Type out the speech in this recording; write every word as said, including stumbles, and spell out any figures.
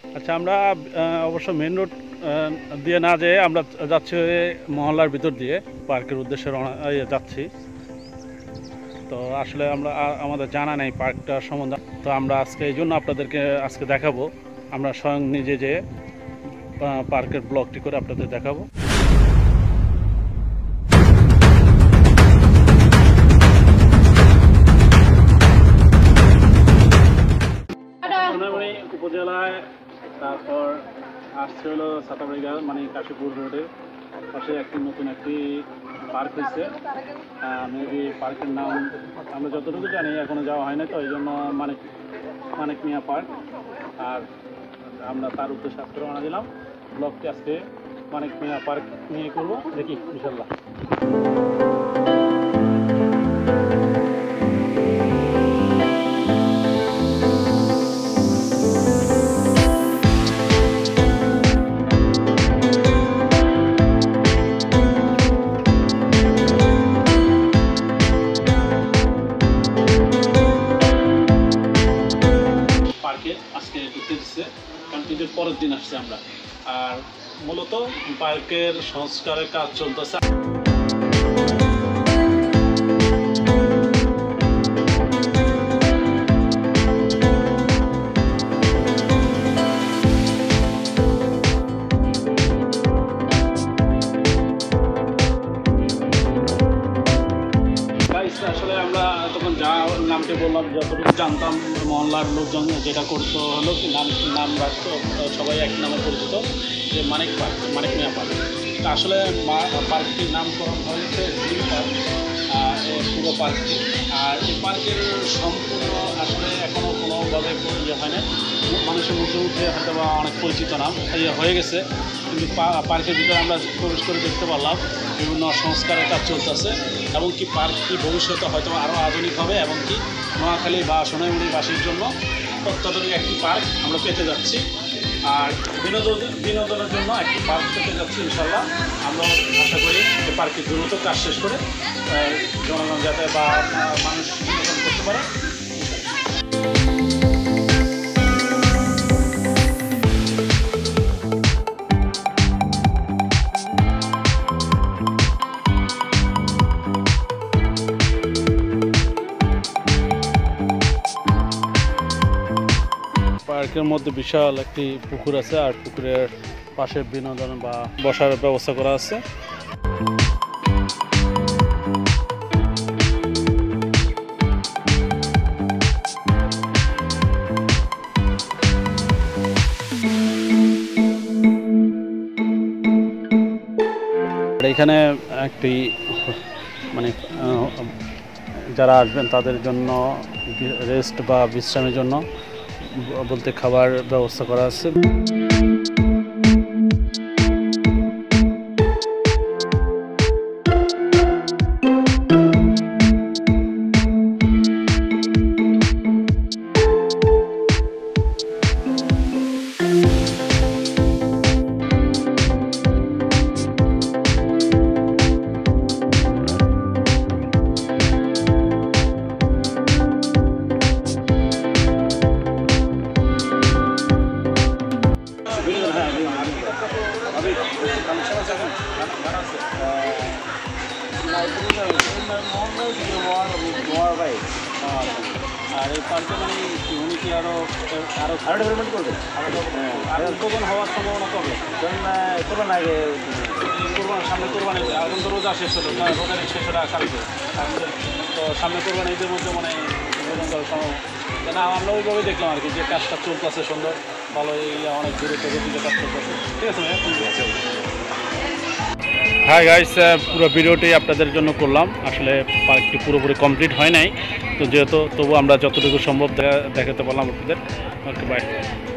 আচ্ছা, আমরা অবশ্য মেন রোড দিয়ে না যেয়ে আমরা যাচ্ছি মহল্লার ভিতর দিয়ে পার্কের উদ্দেশ্যে যাচ্ছি। তো আসলে আমরা আমাদের জানা নেই পার্কটা সম্বন্ধে, তো আমরা আজকে এই জন্য আপনাদেরকে আজকে দেখাবো। আমরা স্বয়ং নিজে যেয়ে পার্কের ব্লগটি করে আপনাদের দেখাবো। সোনাইমুড়ি উপজেলায়, তারপর আসছে হলো ছাতারপুরিয়া মানে কাশীপুর রোডের পাশে একটি নতুন একটি পার্ক হয়েছে। মেবি পার্কের নাম আমরা যতটুকু জানি এখনো যাওয়া হয় না, তো এই জন্য মানিক মানিক মিয়া পার্ক। আর আমরা তার উদ্দেশ্যে আজকে রওনা দিলাম। ব্লগটি আজকে মানিক মিয়া পার্ক নিয়ে করবো, দেখি ইনশাল্লাহ। আজকে ঢুকতে দিচ্ছে কারণ ঈদের পরের দিন আসছে আমরা। আর মূলত পার্কের সংস্কারের কাজ চলতেছে। আসলে আমরা তখন যা নামটি বললাম, যতটুকু জানতাম মহল্লার লোকজন যেটা করতো হলো কি নাম নাম রাখতো সবাই এক নামে পরিচিত, যে মানিক পার্ক, মানিক মিয়া পার্ক। তা আসলে পার্কটির নামকরণ হয়েছে গ্রিন পার্ক, পুরো পার্কটি। আর এই পার্কের সম্পূর্ণ আসলে এখনও কোনোভাবে ইয়ে হয় না, মানুষের মুখে মুখে হয়তো বা অনেক পরিচিত নাম ইয়ে হয়ে গেছে, কিন্তু পার্কের ভিতরে আমরা প্রবেশ করে দেখতে পারলাম বিভিন্ন সংস্কারের কাজ চলতেছে, এবং কি পার্কটি ভবিষ্যতে হয়তো আরও আধুনিক হবে, এবং কি নোয়াখালী বা সোনাইমুড়িবাসীর জন্য অত্যাধুনিক একটি পার্ক আমরা পেতে যাচ্ছি। আর বিনোদন বিনোদনের জন্য একটি পার্ক পেতে যাচ্ছি ইনশাল্লাহ। আমরা আশা করি যে পার্কের দ্রুত কাজ শেষ করে জনগণ যাতে বা মানুষ বিনোদন করতে পারে। পার্কের মধ্যে বিশাল একটি পুকুর আছে, আর পুকুরের পাশে বিনোদন বা বসার ব্যবস্থা করা আছে। এখানে একটি মানে যারা আসবেন তাদের জন্য রেস্ট বা বিশ্রামের জন্য বলতে খাবার ব্যবস্থা করা আছে। আর এই পার্কে মানে উনি কি আরো আরো আরো ডেভেলপমেন্ট করবে, আর উদ্বোধন হওয়ার সম্ভাবনা কবে? কোরবান আগে, কোরবান সামনে কোরবানি, এখন তো রোজা শেষ হলো, রোজার শেষ হলো কালকে, তো সামনে কোরবানি ঈদের মধ্যে মানে উদ্বোধন করার সম্ভব না। আমরা ওইভাবেই দেখলাম আর কি, যে কাজটা চলতেছে সুন্দর ভালো, এই অনেক দূরে থেকে দিকে কাজ চলতেছে। ঠিক আছে ভাইয়া, ঠিক আছে। হাই গাইস, পুরো ভিডিওটি আপনাদের জন্য করলাম। আসলে পার্কটি পুরোপুরি কমপ্লিট হয় নাই, তো যেহেতু তবু আমরা যতটুকু সম্ভব দেখাতে পারলাম আপনাদের। Okay, by.